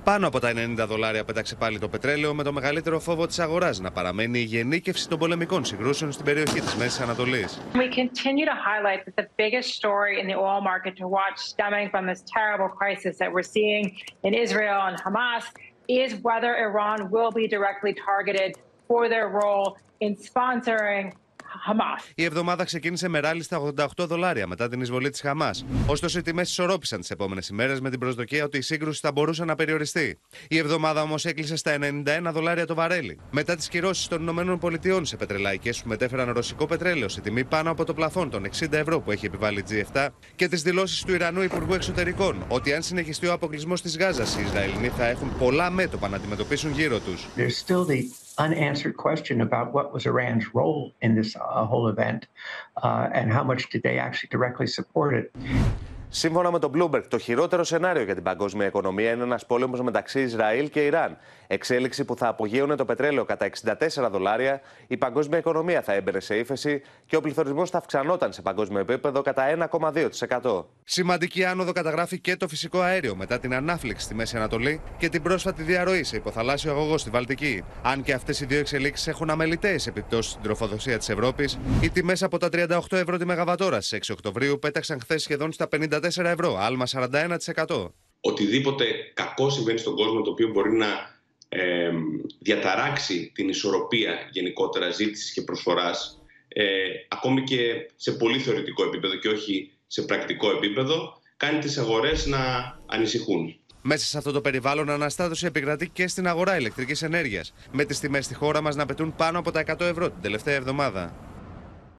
Πάνω από τα $90 πέταξε πάλι το πετρέλαιο, με το μεγαλύτερο φόβο της αγοράς να παραμένει η γενίκευση των πολεμικών συγκρούσεων στην περιοχή της Μέσης Ανατολής. We continue to highlight that the biggest story in the oil market to watch stemming from this terrible crisis that we're seeing in Israel and Hamas is whether Iran will be directly targeted for their role in sponsoring Hamas. Η εβδομάδα ξεκίνησε με ράλι στα $88 μετά την εισβολή της Χαμάς. Ωστόσο, οι τιμές ισορρόπησαν τις επόμενες ημέρες με την προσδοκία ότι η σύγκρουση θα μπορούσε να περιοριστεί. Η εβδομάδα όμως έκλεισε στα $91 το βαρέλι. Μετά τις κυρώσεις των ΗΠΑ σε πετρελαϊκές που μετέφεραν ρωσικό πετρέλαιο σε τιμή πάνω από το πλαφόν των €60 που έχει επιβάλει η G7 και τις δηλώσεις του Ιρανού Υπουργού Εξωτερικών ότι αν συνεχιστεί ο αποκλεισμός της Γάζας, οι Ισραηλινοί θα έχουν πολλά μέτωπα να αντιμετωπίσουν γύρω τους. Unanswered question about what was Iran's role in this whole event and how much did they actually directly support it. Σύμφωνα με τον Bloomberg, το χειρότερο σενάριο για την παγκόσμια οικονομία είναι ένας πόλεμος μεταξύ Ισραήλ και Ιράν. Εξέλιξη που θα απογείωνε το πετρέλαιο κατά $64, η παγκόσμια οικονομία θα έμπαινε σε ύφεση και ο πληθωρισμός θα αυξανόταν σε παγκόσμιο επίπεδο κατά 1,2%. Σημαντική άνοδο καταγράφει και το φυσικό αέριο μετά την ανάφλεξη στη Μέση Ανατολή και την πρόσφατη διαρροή σε υποθαλάσσιο αγωγό στη Βαλτική. Αν και αυτές οι δύο εξελίξεις έχουν αμεληταίες επιπτώσεις στην τροφοδοσία της Ευρώπης, οι τιμές από τα €38 τη Μεγαβατόρα στις 6 Οκτωβρίου πέταξαν χθες σχεδόν στα €54, άλμα 41%. Οτιδήποτε κακό συμβαίνει στον κόσμο, το οποίο μπορεί να διαταράξει την ισορροπία γενικότερα ζήτησης και προσφοράς, ακόμη και σε πολύ θεωρητικό επίπεδο και όχι σε πρακτικό επίπεδο, κάνει τις αγορές να ανησυχούν. Μέσα σε αυτό το περιβάλλον, αναστάτωση επικρατεί και στην αγορά ηλεκτρικής ενέργειας, με τις τιμές στη χώρα μας να πετούν πάνω από τα €100 την τελευταία εβδομάδα.